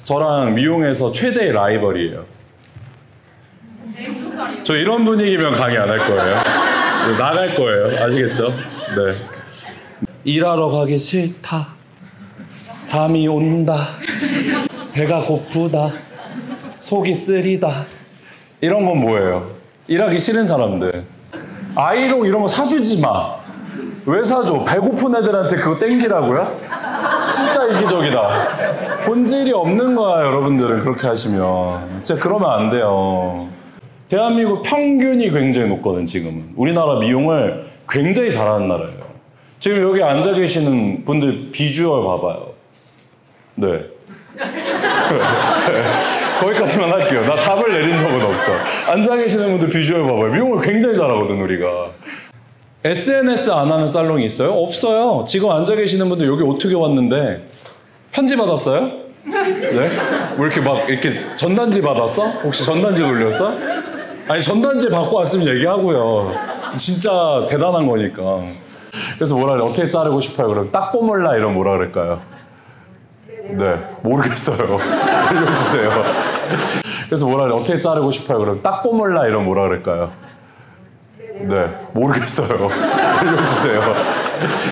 저랑 미용에서 최대의 라이벌이에요. 저 이런 분위기면 강의 안 할 거예요. 나갈 거예요. 아시겠죠? 네. 일하러 가기 싫다. 잠이 온다. 배가 고프다. 속이 쓰리다. 이런 건 뭐예요? 일하기 싫은 사람들. 아이롱 이런 거 사주지 마. 왜 사줘? 배고픈 애들한테 그거 땡기라고요? 진짜 이기적이다. 본질이 없는 거야, 여러분들은 그렇게 하시면. 진짜 그러면 안 돼요. 대한민국 평균이 굉장히 높거든, 지금은. 우리나라 미용을 굉장히 잘하는 나라예요. 지금 여기 앉아 계시는 분들 비주얼 봐봐요. 네. 거기까지만 할게요. 나 답을 내린 적은 없어. 앉아 계시는 분들 비주얼 봐봐요. 미용을 굉장히 잘하거든, 우리가. SNS 안 하는 살롱이 있어요? 없어요. 지금 앉아 계시는 분들 여기 어떻게 왔는데 편지 받았어요? 네? 뭐 이렇게 막 이렇게 전단지 받았어? 혹시 전단지 돌렸어? 아니 전단지 받고 왔으면 얘기하고요. 진짜 대단한 거니까. 그래서 뭐라 그래? 어떻게 자르고 싶어요? 그럼 딱 뽀몰라 이러면 뭐라 그럴까요? 네, 모르겠어요. 알려주세요. 그래서 뭐라 그래? 어떻게 자르고 싶어요? 그럼 딱 뽀몰라 이러면 뭐라 그럴까요? 네, 모르겠어요. 알려주세요.